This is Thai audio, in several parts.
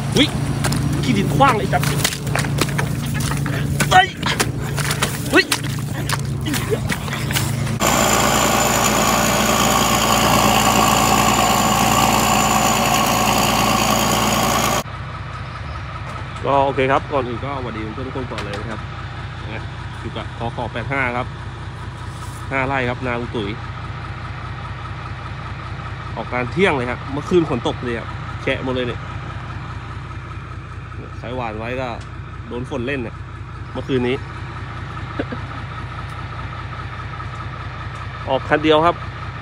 วิขี้ดินคว้างเลยจับเฮ้ยวิก็โอเคครับก่อนอื่นก็สวัสดีเพื่อนทุกคนก่อนเลยนะครับอยู่กับขอ85ครับ5 ไร่ครับนาลุงตุ๋ยออกการเที่ยงเลยครับเมื่อคืนฝนตกเลยครับแฉะหมดเลยเนี่ยสายหวานไว้ก็โดนฝนเล่นเนี่ยเมื่อคืนนี้ ออกคันเดียวครับ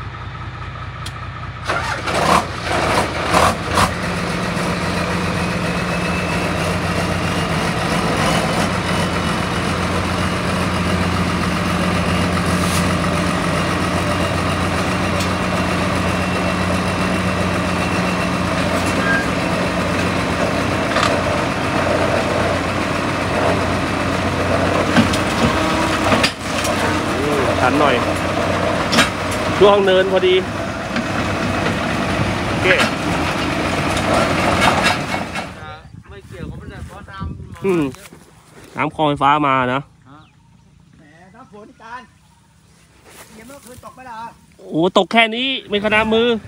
ชันหน่อยช่วงเนินพอดีโอเคไม่เกี่ยวกับมันเพราะน้ำคลองไฟฟ้ามานะแหมน้ำฝนการยังเมื่อคืนตกไม่ได้โอ้ตกแค่นี้ไม่ขนาดมือ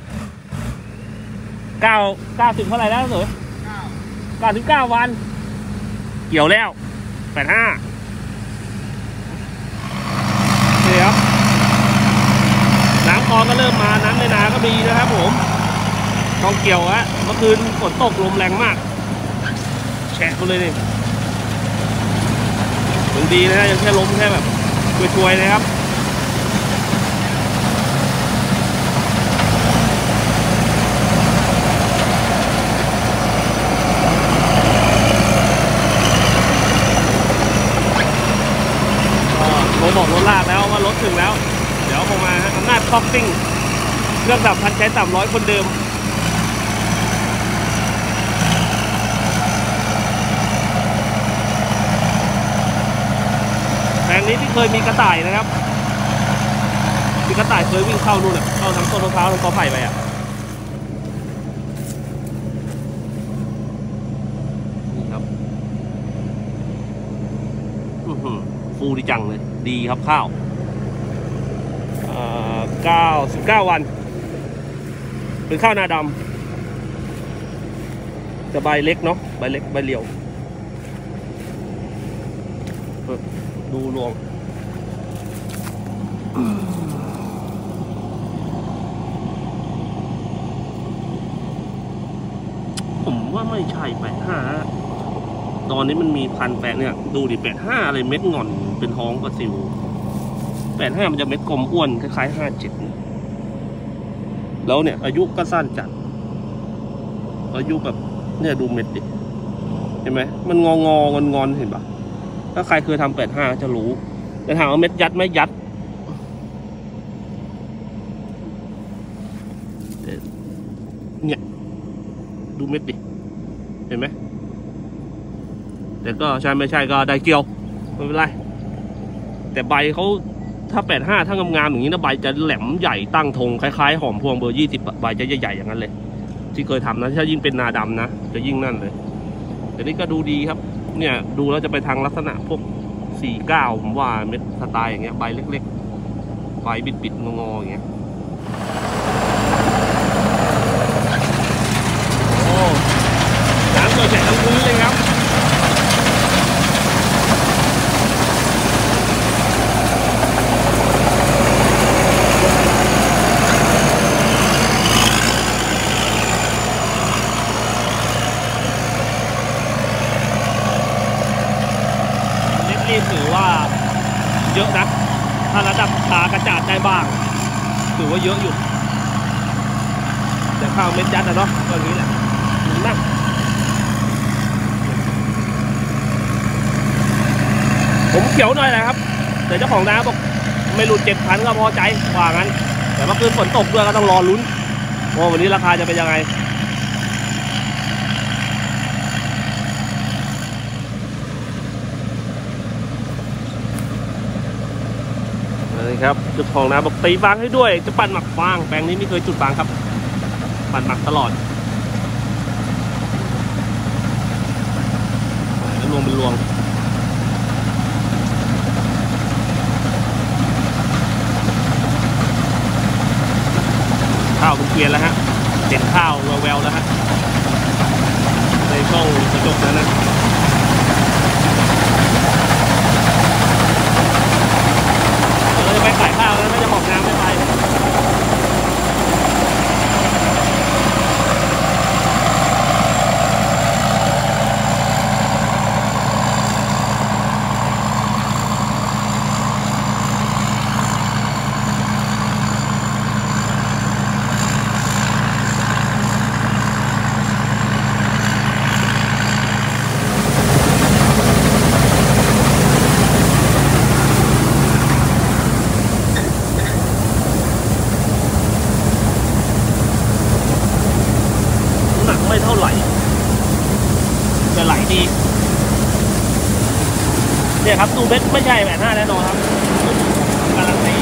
90เท่าไหร่แล้วเหรอ99 วันเกี่ยวแล้ว85นี่ครับน้ำคลองก็เริ่มมาน้ำในนาก็มีนะครับผมคลองเกี่ยวฮะเมื่อคืนฝนตกลมแรงมากแฉะไปเลยนี่ถึงดีนะยังแค่ล้มแค่แบบช่วยๆนะครับบอกรถลากแล้วว่ารถถึงแล้วเดี๋ยวผมมาอำนาจท็อปปิ้งเครื่องดับพันใช้300คนเดิมแปลงนี้ที่เคยมีกระต่ายนะครับมีกระต่ายเคยวิ่งเข้านู่นน่ะเข้าทั้งต้นมะพร้าวทั้งกอไผ่ไปอ่ะนี่ครับฟูดีจังเลยดีครับข้าว99 วันเป็นข้าวนาดำจะใบเล็กเนาะใบเล็กใบเหลียวดูรวงผมว่าไม่ใช่85ตอนนี้มันมี1,800เนี่ยดูดิ85อะไรเม็ดงอนเป็นท้องปลาซิว85มันจะเม็ดกลมอ้วนคล้ายๆ57แล้วเนี่ยอายุก็สั้นจัดอายุแบบเนี่ยดูเม็ดดิเห็นไหมมันงอนเห็นปะถ้าใครเคยทำ85จะรู้แต่ถามว่าเม็ดยัดไม่ยัดเนี่ยดูเม็ดดิเห็นไหมแต่ก็ใช่ไม่ใช่ก็ได้เกี่ยวไม่เป็นไรแต่ใบเขาถ้า85ถ้างามๆอย่างนี้นะใบจะแหลมใหญ่ตั้งธงคล้ายๆหอมพวงเบอร์20ใบจะใหญ่ๆอย่างนั้นเลยที่เคยทำนะถ้ายิ่งเป็นนาดำนะจะยิ่งนั่นเลยแต่นี่ก็ดูดีครับเนี่ยดูแล้วจะไปทางลักษณะพวก49ผมว่าเม็ดสไตล์อย่างเงี้ยใบเล็กๆใบบิดๆงอๆอย่างเงี้ยโอ้น้ำเกิดแฉะทั้งพื้นเลยครับถือว่าเยอะนะถ้าระดับตากระจาดได้บ้างถือว่าเยอะอยู่แต่ข้าวเม็ดยัดนะเนาะก็อย่างนี้แหละนั่งผมเขียวหน่อยนะครับแต่เจ้าของนาบอกไม่หลุด7,000ก็พอใจว่างั้นแต่เมื่อคืนฝนตกด้วยก็ต้องรอลุ้นว่าวันนี้ราคาจะเป็นยังไง ครับจุดของน้ำบอกตีฟางให้ด้วยจะปั่นหมักฟางแปลงนี้ไม่เคยจุดฟางครับปั่นหมักตลอดรวงเป็นรวงข้าวเป็นเกวียนแล้วฮะเห็นข้าวแววๆแล้วฮะในกล้องกระจกนั้นนะเราจะไปขายข้าวแล้วไม่จะหอบน้ำไม่ไปไม่เท่าไหร่แต่ไหลดีเนี่ยครับตูเม็ดไม่ใช่85แน่นอนครับการันตี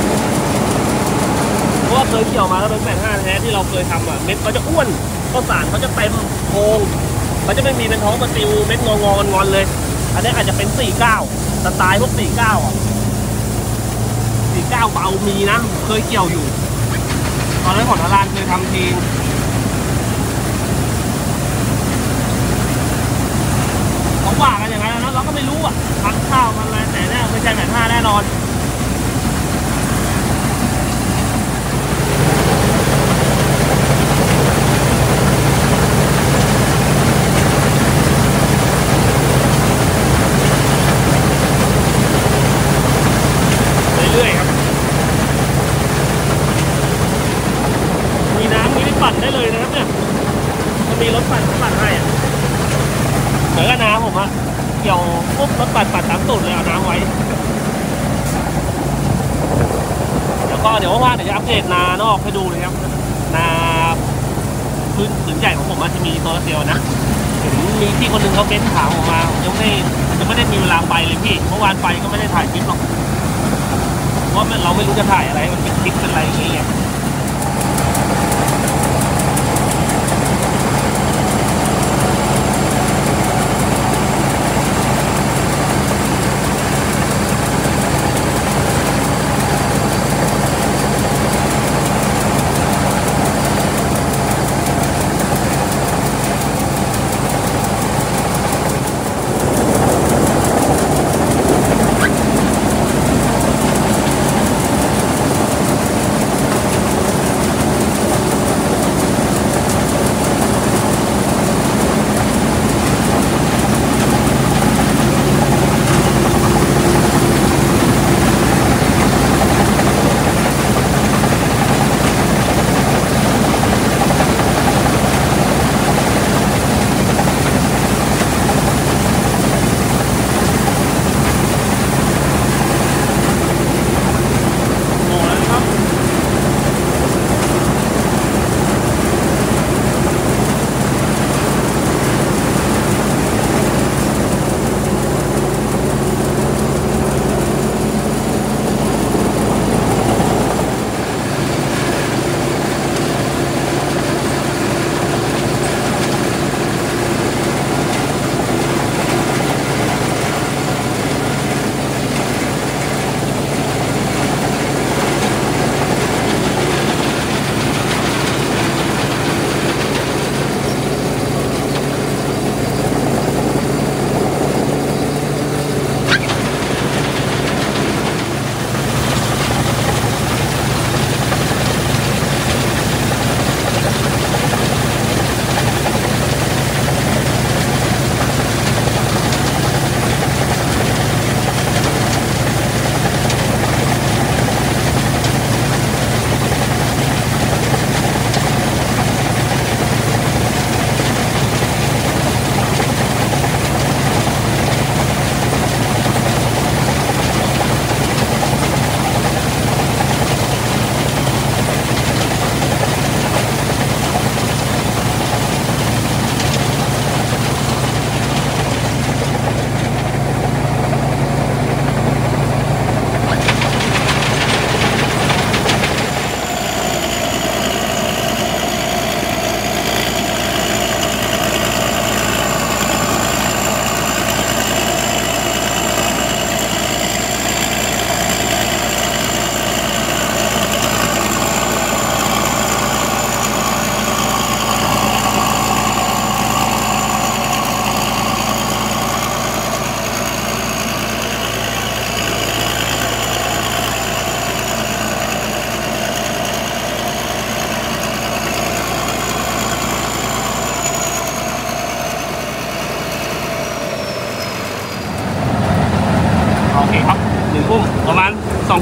เพราะว่าเคยเกี่ยวมาแล้วเป็น85แท้ที่เราเคยทำอ่ะเม็ดเขาจะอ้วนข้าวสารเขาจะเต็มโพงเขาจะไม่มีเป็นท้องปลาติวเม็ดงอนเลยอันนี้อาจจะเป็น49สไตล์พวก49อ่ะ49เบามีนะเคยเกี่ยวอยู่ตอนนั้นของทารานเคยทำทีเขาว่ากันอย่างนั้นนะเราก็ไม่รู้อ่ะพันข้าวมันอะไรแต่เนี่ยไม่ใช่85แน่นอนเรื่อยๆครับมีน้ำมีปั่นได้เลยนะครับเนี่ยจะมีรถปั่นให้อ่ะเหมือนกับน้ำผมอะเกี่ยวปุ๊บรถปัดตามตูดเลยเอาน้ำไว้เดี๋ยวว่างๆเดี๋ยวจะอัปเดตนานอกให้ดูเลยครับนาพื้นใหญ่ของผมมันจะมีโซลาร์เซลล์นะเห็นมีที่คนหนึ่งเขาเม้นถามผมมายังไม่ได้มีเวลาไปเลยพี่เมื่อวานไปก็ไม่ได้ถ่ายคลิปหรอกเพราะว่าเราไม่รู้จะถ่ายอะไรมันเป็นคลิปเป็นอะไรอย่างเงี้ย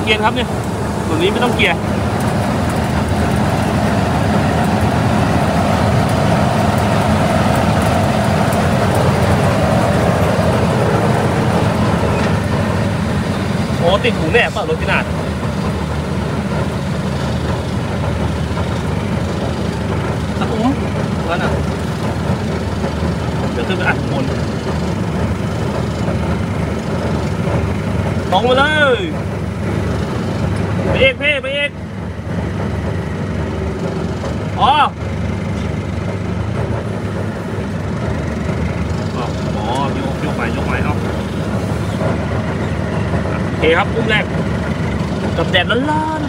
กียร์ครับเนี่ยตัวนี้ไม่ต้องเกียร์โอ้ติดหูแน่ป่ะรถพี่นาดตะอุ้มนั่นน่ะเดี๋ยวขึ้นไปอัดบนตรงมาเลยไปเอกเพ่ไปเอกอ๋ออ๋อยกไปเอาโอเคครับอุ้มแรกกับแดดร้อน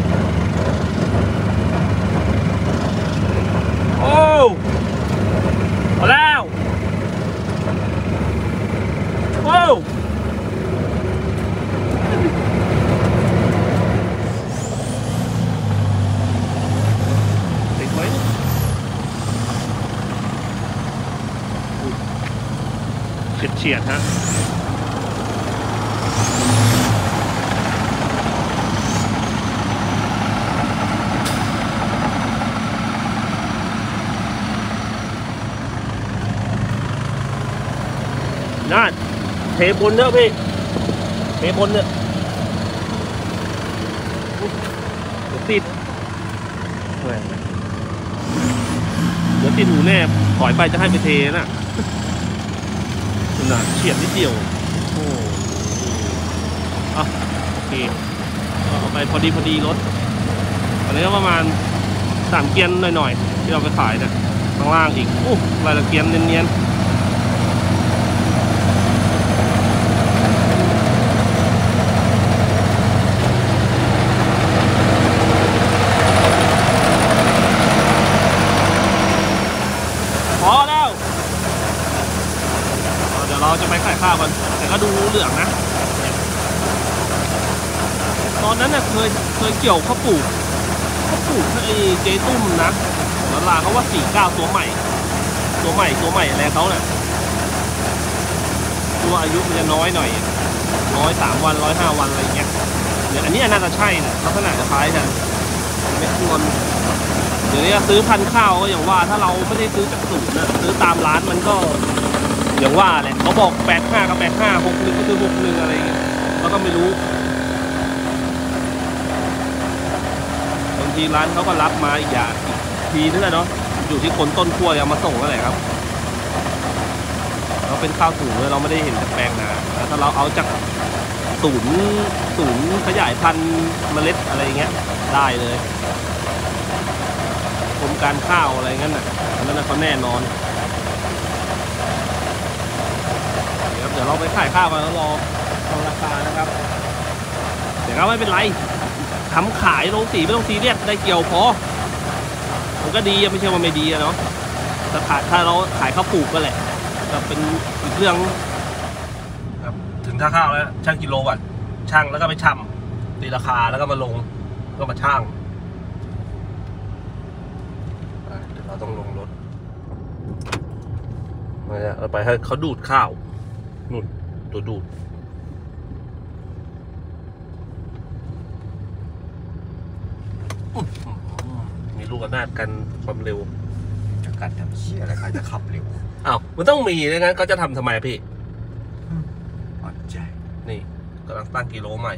ๆโอ้พอแล้วโอ้ติดไว้เฉียดฮะนั่นเทบนเนอะพี่เทบนเนอะเดี๋ยวติดหูแน่ถอยไปจะให้ไปเทน่ะน่ะเฉียดนิดเดียวโอ้อ่ะโอเคเอาไปพอดีรถอันนี้ก็ประมาณ3 เกียร์หน่อยๆที่เราไปขายนะข้างล่างอีกรายละเกียร์เนียนๆเราจะไปขายข้าวกันแต่ก็ดูเหลืองนะตอนนั้นน่ะเคยเกี่ยวข้าวปลูกไอ้เจตุ้มนะแล้วลาเขาว่า49ตัวใหม่อะไรเขาเนี่ยตัวอายุมันจะน้อยหน่อย103 วัน105 วันอะไรเงี้ยเดี๋ยวอันนี้น่าจะใช่นะลักษณะจะคล้ายกันเม็ดนวลเดี๋ยวนี้ซื้อพันธุ์ข้าวก็อย่างว่าถ้าเราไม่ได้ซื้อจากสูตรนะซื้อตามร้านมันก็อย่างว่าแหละเขาบอก85กับ85 61ก็คือ61อะไรอย่างเงี้ยแล้วก็ไม่รู้บางทีร้านเขาก็รับมาอีกอย่างทีนึงนะเนาะอยู่ที่คนต้นขั้วเอามาส่งนั่นแหละครับเราเป็นข้าวถุงเลยเราไม่ได้เห็นจากแปลงนาแต่ถ้าเราเอาจากศูนย์ขยายพันธุ์เมล็ดอะไรเงี้ยได้เลยกรมการข้าวอะไรงั้นน่ะนั่นเขาแน่นอนเดี๋ยวเราไปขายข้าวกันแล้วรอราคานะครับแต่ก็ไม่เป็นไรทำขายลงสีไม่ต้องซีเรียสได้เกี่ยวพอมันก็ดีไม่ใช่ว่าไม่ดีเนาะถ้าเราขายข้าวปลูกก็แหละจะเป็นอีกเรื่องครับถึงท่าข้าวแล้วช่างกิโลวัตต์ช่างแล้วก็ไปชั่งตีราคาแล้วก็มาลงก็มาชั่งเดี๋ยวเราต้องลงรถเราไปให้เขาดูดข้าวนู่นตัวดูดมีลูกระนาดกันความเร็วจะกัดทำเชี่ยอะไรใครจะขับเร็วอ้าวมันต้องมีนะงั้นเขาจะทำทำไมพี่อ่อนใจนี่กำลังตั้งกิโลใหม่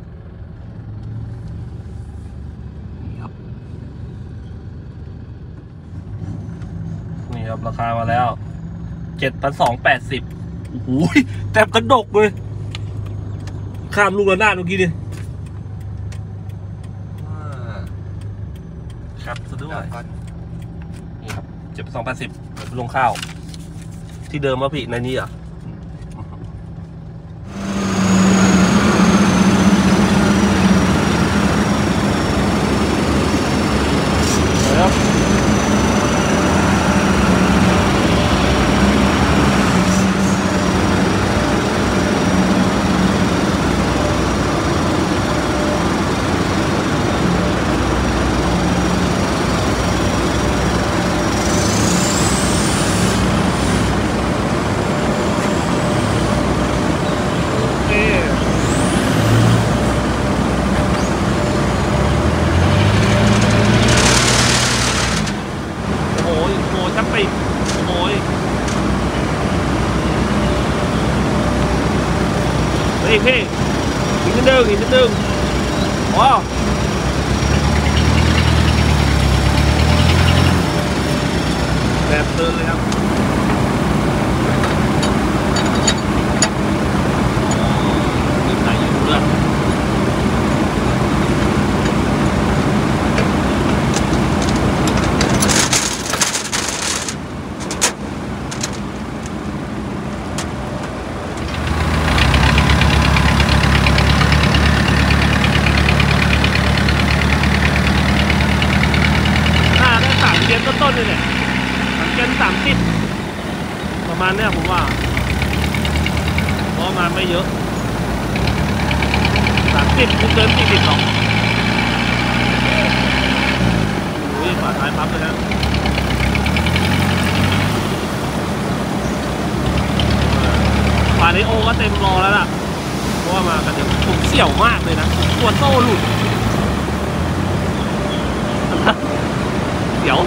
นี่ครับราคามาแล้ว7,280โอ้โหแทบกระดกเลยข้ามลูกระนาดเมื่อกี้ดิครับซะด้วยนี่ครับ7,280ลงข้าวที่เดิมมาพี่ในนี้เหรอครับ 30โอ้ยพี่อีกนิดนึงว้าวแบบเดินเลยครับมีใส่อยู่ด้วยต้นเลยเนี่ย30ประมาณเนี้ยผมว่าเพราะมาไม่เยอะ30ไม่เกิน40หรอกโอ้ยฝาท้ายพับเลยนะฝาในโอก็เต็มรอแล้วล่ะเพราะว่ามากันเดี๋ยวผมเสี่ยวมากเลยนะตัวโซ่หลุดเสี่ยว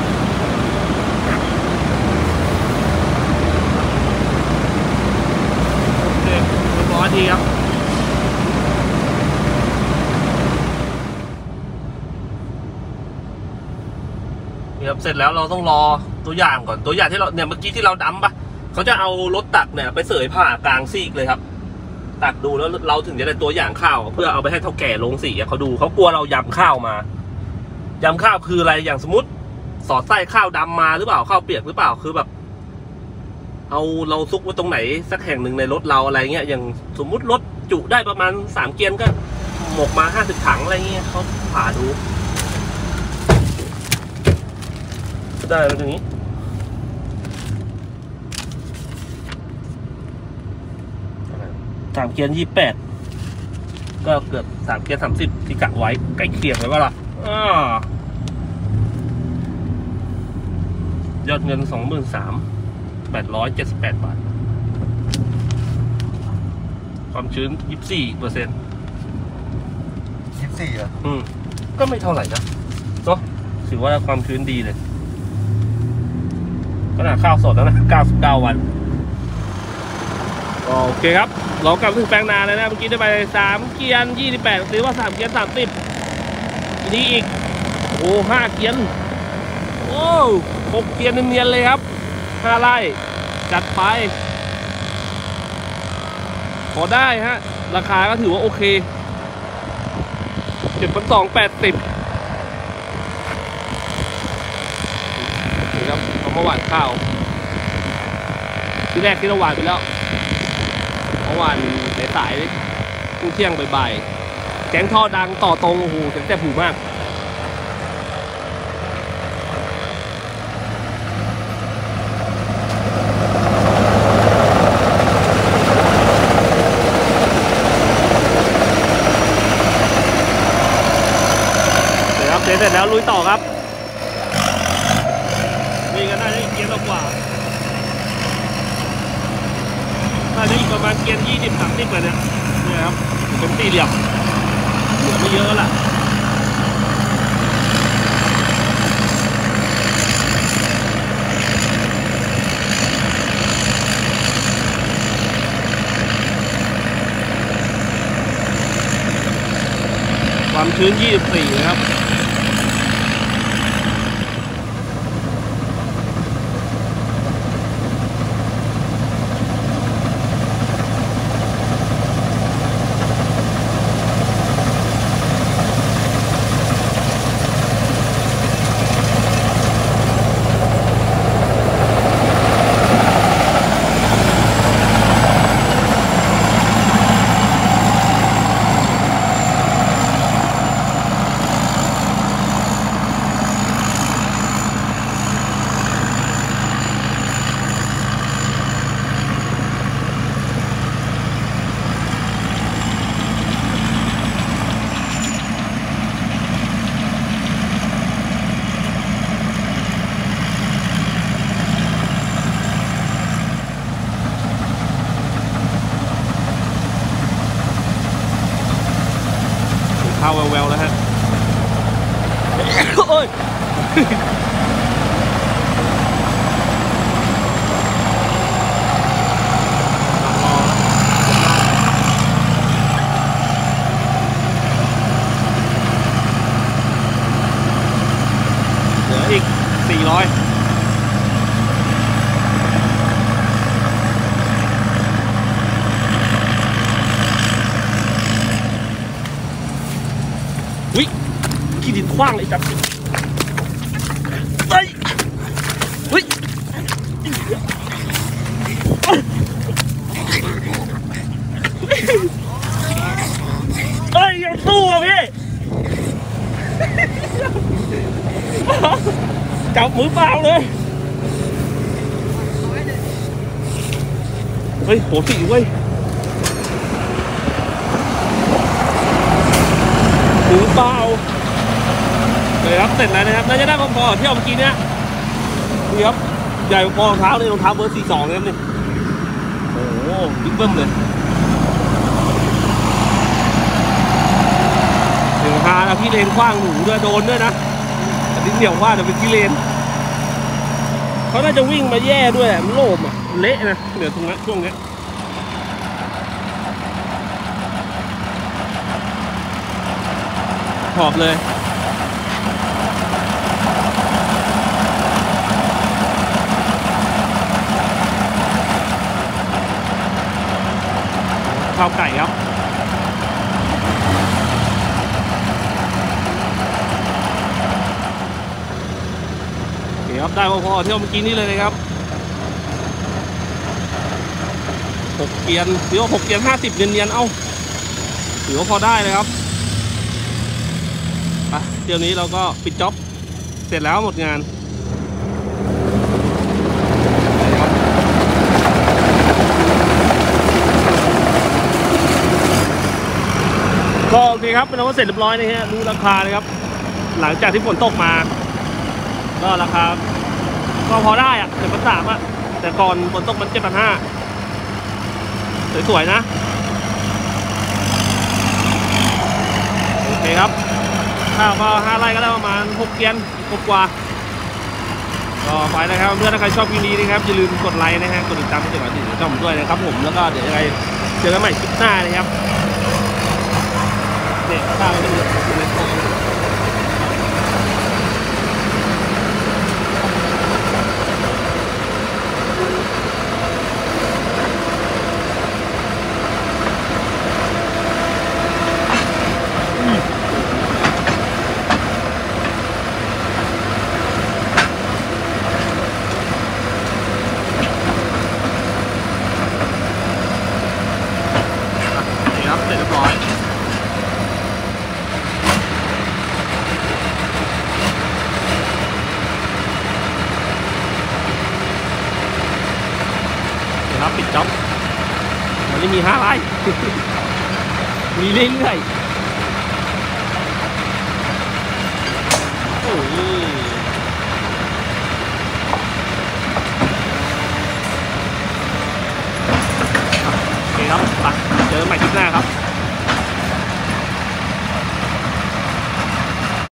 ดีครับนี่ครับเสร็จแล้วเราต้องรอตัวอย่างก่อนตัวอย่างที่เราเนี่ยเมื่อกี้ที่เราดั้มปะเขาจะเอารถตักเนี่ยไปเสยผ่ากลางซีกเลยครับตักดูแล้วเราถึงจะได้ตัวอย่างข้าวเพื่อเอาไปให้เท่าแก่ลงสีเขาดูเขากลัวเรายำข้าวมายำข้าวคืออะไรอย่างสมมติสอดไส้ข้าวดำมาหรือเปล่าข้าวเปียกหรือเปล่าคือแบบเอาเราซุกไว้ตรงไหนสักแห่งหนึ่งในรถเราอะไรเงี้ยอย่างสมมุติรถจุได้ประมาณ3 เกียนก็หมกมา50 ถังอะไรเงี้ยเขาผ่าดูได้แล้วอย่างนี้3 เกียน28ก็เกือบ3 เกียน30ที่กะไว้ใกล้เคียงเลยว่าล่ะยอดเงิน 23,878 บาทความชื้น 24%เหรอก็ไม่เท่าไหร่นะเนาะถือว่าความชื้นดีเลยขนาดข้าวสดแล้วนะ99 วันโอเคครับเรากลับถึงแปลงนาแล้วนะเมื่อกี้ได้ไป3 เกียน28หรือว่า3 เกียน30ทีนี้อีกโอ้5 เกียนโอ้6 เกียนเนียนๆเลยครับ5 ไร่จัดไปพอได้ฮะราคาก็ถือว่าโอเค7,280นี่ครับเอามาหว่านข้าวที่แรกที่เราหว่านไปแล้วเมื่อวานสายๆเที่ยงบ่ายๆแก๊งท่อดังต่อตรงโอ้โหเสียงแสบหูมากเสร็จแล้วลุยต่อครับนี่ก็น่าจะอีกเกียร์กว่าน่าจะอีกประมาณเกียร์20-30เลยเนี่ยครับเป็นสี่เหลี่ยมเหลือไม่เยอะละความชื้น24เลยครับกว้างเลยจับเฮ้ยเฮ้ยเฮ้ยยังสู้อ่ะพี่จับมือเปล่าเลยเฮ้ยโหสิเว้ยมือเปล่าเลยครับเสร็จแล้วนะครับน่าจะได้พอๆที่เอาเมื่อกี้เนี้ยนี่ครับใหญ่พอรองเท้าเลยรองเท้าเบอร์42นะครับนี่โอ้โหบิ๊กเบิ้มเลยเดี๋ยวหาแล้วพี่เลนกว้างหนูด้วยโดนด้วยนะอันนี้เดี๋ยวว่าจะเป็นพี่เลนเขาน่าจะวิ่งมาแย่ด้วยมันโล่มอ่ะเละนะเดี๋ยวตรงนั้นช่วงนี้ขอบเลยข้าวไก่ครับโอเคครับได้พอๆเที่ยวเมื่อกี้นี้เลยนะครับ6 เกียร์หรือว่า6 เกียร์50เนียนๆเอ้าถือว่าพอได้เลยครับเที่ยวนี้เราก็ปิดจ็อบเสร็จแล้วหมดงานก็โอเคครับเป็นว่าเสร็จเรียบร้อยนะฮะรู้ราคาเลยครับหลังจากที่ฝนตกมาก็ราคาก็พอได้อะ7,300อะแต่ก่อนฝนตกมัน7,500สวยๆนะโอเคครับข้าวก็5 ไร่ก็ได้ประมาณ6 เกียร์กว่าก็ไปนะครับเพื่อนถ้าใครชอบคลิปนี้นะครับอย่าลืมกดไลค์นะฮะกดติดตามให้ถึงช่องผมด้วยนะครับผมแล้วก็เดี๋ยวยังไงเจอกันใหม่คลิปหน้านะครับเนี่ยข้าวไม่ครับเสร็จเรียบร้อยครับปิดจ็อบวันนี้มี5 ไร่ มีเรื่อยๆโอ้ยโอเคครับไปเจอกันใหม่คลิปหน้าครับ